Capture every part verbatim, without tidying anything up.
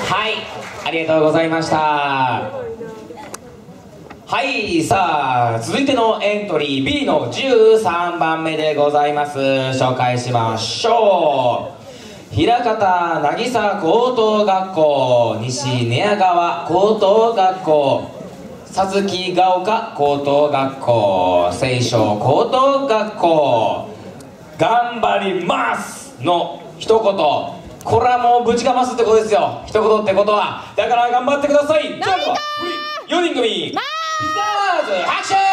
はい、ありがとうございました。はい、さあ続いてのエントリー ビー のじゅうさんばんめでございます。紹介しましょう。枚方渚高等学校、西寝屋川高等学校、さつきが丘高等学校、青翔高等学校、頑張りますの一言、これはもうぶちかますってことですよ。一言ってことはだから頑張ってください。じゃあよにん組ピザーズ拍手。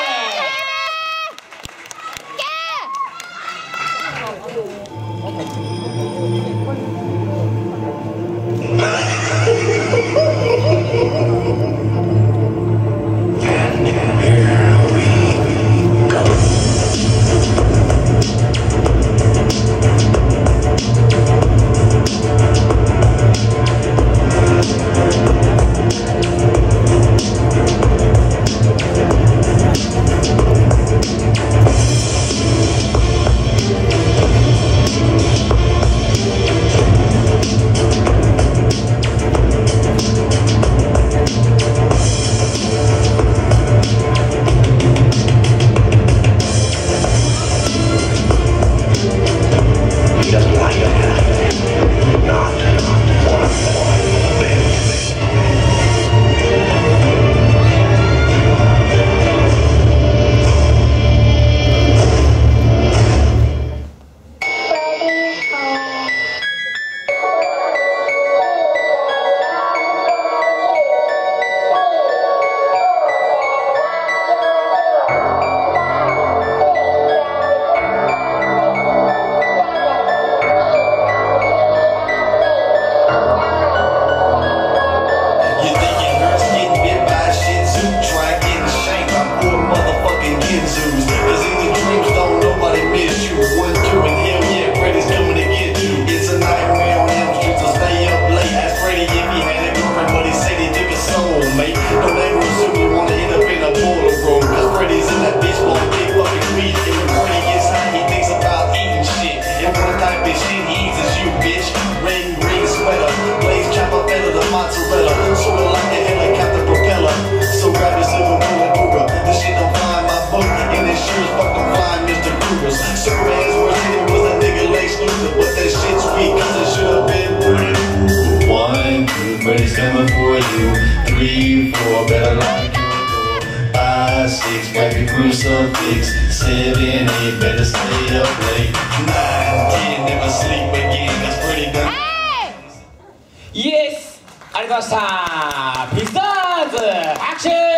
Brady's coming for you. Three, four, better lock your door. Five, six, grab your crucifix. Seven, eight, better stay up late. Nine, ten, never sleep again. That's pretty good. Yes! ありがとうございました。ピザーズ拍手。